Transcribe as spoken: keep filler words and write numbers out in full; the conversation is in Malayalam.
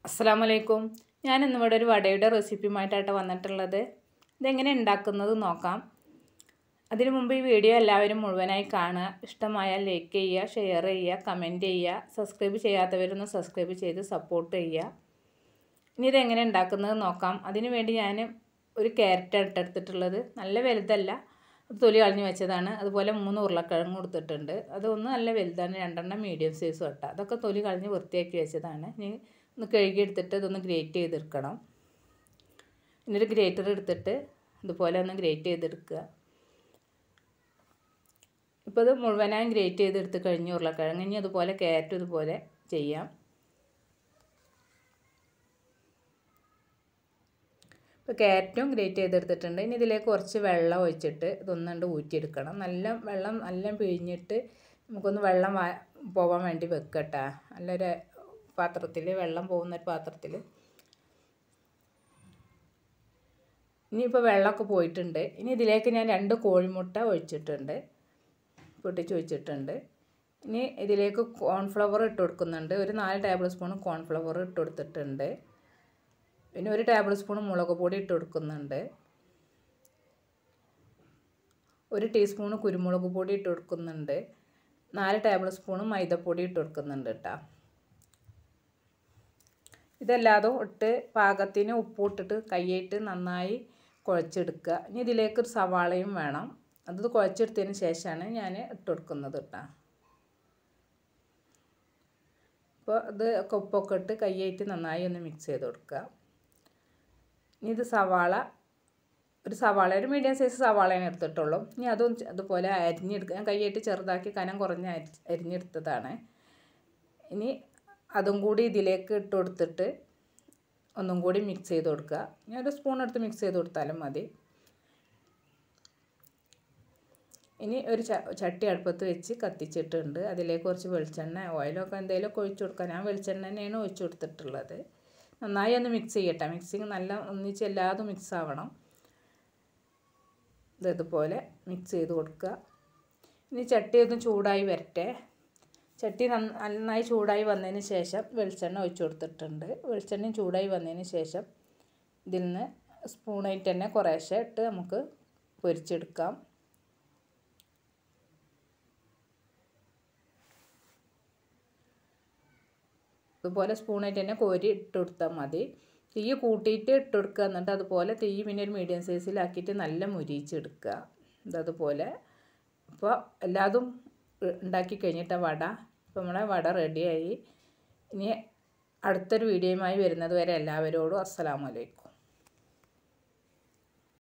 അസ്സലാമു അലൈക്കും. ഞാൻ ഇന്നിവിടെ ഒരു വടയുടെ റെസിപ്പിയുമായിട്ടാണ് വന്നിട്ടുള്ളത്. ഇതെങ്ങനെ ഉണ്ടാക്കുന്നത് നോക്കാം. അതിനു മുമ്പ് ഈ വീഡിയോ എല്ലാവരും മുഴുവനായി കാണുക. ഇഷ്ടമായാൽ ലൈക്ക് ചെയ്യുക, ഷെയർ ചെയ്യുക, കമൻറ്റ് ചെയ്യുക. സബ്സ്ക്രൈബ് ചെയ്യാത്തവരൊന്ന് സബ്സ്ക്രൈബ് ചെയ്ത് സപ്പോർട്ട് ചെയ്യുക. ഇനി ഇതെങ്ങനെ ഉണ്ടാക്കുന്നത് നോക്കാം. അതിനു വേണ്ടി ഞാൻ ഒരു ക്യാരറ്റ് എടുത്തിട്ടുള്ളത്. നല്ല വലുതല്ല, തൊലി കളഞ്ഞ് വെച്ചതാണ്. അതുപോലെ മൂന്ന് ഉരുളക്കിഴങ്ങ് കൊടുത്തിട്ടുണ്ട്. അതൊന്ന് നല്ല വലുതാണ്, രണ്ടെണ്ണം മീഡിയം സൈസ് തൊട്ട. അതൊക്കെ തൊലി കളഞ്ഞ് വൃത്തിയാക്കി വെച്ചതാണ്. ഇനി ഒന്ന് കഴുകിയെടുത്തിട്ട് ഇതൊന്ന് ഗ്രേറ്റ് ചെയ്തെടുക്കണം. ഇനിയൊരു ഗ്രേറ്റർ എടുത്തിട്ട് ഇതുപോലെ ഒന്ന് ഗ്രേറ്റ് ചെയ്തെടുക്കുക. ഇപ്പോൾ ഇത് മുഴുവനായും ഗ്രേറ്റ് ചെയ്തെടുത്ത് കഴിഞ്ഞ് ഉരുളക്കിഴങ്ങ്. ഇനി അതുപോലെ ക്യാരറ്റ് ഇതുപോലെ ചെയ്യാം. ഇപ്പോൾ ക്യാരറ്റും ഗ്രേറ്റ് ചെയ്തെടുത്തിട്ടുണ്ട്. ഇനി ഇതിലേക്ക് കുറച്ച് വെള്ളം ഒഴിച്ചിട്ട് ഇതൊന്നുകൊണ്ട് ഊറ്റിയെടുക്കണം. നല്ല വെള്ളം നല്ല പിഴിഞ്ഞിട്ട് നമുക്കൊന്ന് വെള്ളം പോകാൻ വേണ്ടി വെക്കട്ടെ. നല്ലൊരു പാത്രത്തിൽ, വെള്ളം പോകുന്നൊരു പാത്രത്തിൽ. ഇനിയിപ്പോൾ വെള്ളമൊക്കെ പോയിട്ടുണ്ട്. ഇനി ഇതിലേക്ക് ഞാൻ രണ്ട് കോഴിമുട്ട ഒഴിച്ചിട്ടുണ്ട്, പൊട്ടിച്ച് ഒഴിച്ചിട്ടുണ്ട്. ഇനി ഇതിലേക്ക് കോൺഫ്ലവർ ഇട്ട് കൊടുക്കുന്നുണ്ട്. ഒരു നാല് ടേബിൾ സ്പൂൺ കോൺഫ്ലവർ ഇട്ട് കൊടുത്തിട്ടുണ്ട്. പിന്നെ ഒരു ടേബിൾ സ്പൂൺ മുളക് പൊടി ഇട്ട് കൊടുക്കുന്നുണ്ട്. ഒരു ടീസ്പൂൺ കുരുമുളക് പൊടി ഇട്ട് കൊടുക്കുന്നുണ്ട്. നാല് ടേബിൾ സ്പൂൺ മൈദപ്പൊടി ഇട്ട് കൊടുക്കുന്നുണ്ട് കേട്ടോ. ഇതെല്ലാതും ഇട്ട് പാകത്തിന് ഉപ്പ് ഇട്ടിട്ട് കൈയിട്ട് നന്നായി കുഴച്ചെടുക്കുക. ഇനി ഇതിലേക്ക് ഒരു സവാളയും വേണം. അത് കുഴച്ചെടുത്തതിന് ശേഷമാണ് ഞാൻ ഇട്ട് കൊടുക്കുന്നത് കേട്ടോ. അപ്പോൾ ഇത് ഒക്കെ ഉപ്പൊക്കെ ഇട്ട് കൈയിട്ട് നന്നായി ഒന്ന് മിക്സ് ചെയ്ത് കൊടുക്കുക. ഇനി ഇത് സവാള, ഒരു സവാള ഒരു മീഡിയം സൈസ് സവാളയാണ് എടുത്തിട്ടുള്ളൂ. ഇനി അതും അതുപോലെ അരിഞ്ഞെടുക്കുക. ഞാൻ കൈയിട്ട് ചെറുതാക്കി കനം കുറഞ്ഞ് അരി അരിഞ്ഞെടുത്തതാണ്. ഇനി അതും കൂടി ഇതിലേക്ക് ഇട്ട് കൊടുത്തിട്ട് ഒന്നും കൂടി മിക്സ് ചെയ്ത് കൊടുക്കുക. ഞാൻ ഒരു സ്പൂൺ എടുത്ത് മിക്സ് ചെയ്ത് കൊടുത്താലും മതി. ഇനി ഒരു ചട്ടി അടുപ്പത്ത് വെച്ച് കത്തിച്ചിട്ടുണ്ട്. അതിലേക്ക് കുറച്ച് വെളിച്ചെണ്ണ, ഓയിലൊക്കെ എന്തെങ്കിലുമൊക്കെ ഒഴിച്ചു കൊടുക്കുക. ഞാൻ വെളിച്ചെണ്ണ തന്നെയാണ് ഒഴിച്ചു കൊടുത്തിട്ടുള്ളത്. നന്നായി ഒന്ന് മിക്സ് ചെയ്യട്ടെ. മിക്സിങ് നല്ല ഒന്നിച്ച് എല്ലാതും മിക്സ് ആവണം. ഇതുപോലെ മിക്സ് ചെയ്ത് കൊടുക്കുക. ഇനി ചട്ടി ഒന്ന് ചൂടായി വരട്ടെ. ചട്ടി നന്നായി ചൂടായി വന്നതിന് ശേഷം വെളിച്ചെണ്ണ ഒഴിച്ചു കൊടുത്തിട്ടുണ്ട്. വെളിച്ചെണ്ണയും ചൂടായി വന്നതിന് ശേഷം ഇതിൽ നിന്ന് സ്പൂണായിട്ട് തന്നെ കുറേശ്ശെ ഇട്ട് നമുക്ക് പൊരിച്ചെടുക്കാം. അതുപോലെ സ്പൂണായിട്ട് തന്നെ കോരി ഇട്ട് കൊടുത്താൽ മതി. തീ കൂട്ടിയിട്ട് ഇട്ട് കൊടുക്കുക. എന്നിട്ട് അതുപോലെ തീ പിന്നെ ഒരു മീഡിയം സൈസിലാക്കിയിട്ട് നല്ല മുരിച്ചെടുക്കുക. ഇതതുപോലെ ഇപ്പോൾ എല്ലാതും ഉണ്ടാക്കി കഴിഞ്ഞിട്ട് വട, ഇപ്പോൾ നമ്മളെ വട റെഡിയായി. ഇനി അടുത്തൊരു വീഡിയോയുമായി വരുന്നത് വരെ എല്ലാവരോടും അസ്സലാമു അലൈക്കും.